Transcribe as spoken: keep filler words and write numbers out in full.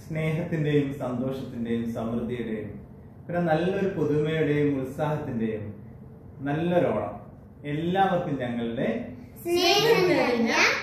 സ്നേഹത്തിന്റെയും സന്തോഷത്തിന്റെയും സമൃദ്ധിയുടെയും പിന്നെ നല്ലൊരു പുതുമയുടെയും ഉത്സാഹത്തിന്റെയും നല്ലൊരോണം എല്ലാവർക്കും ഞങ്ങളുടെ സ്നേഹം നിറഞ്ഞ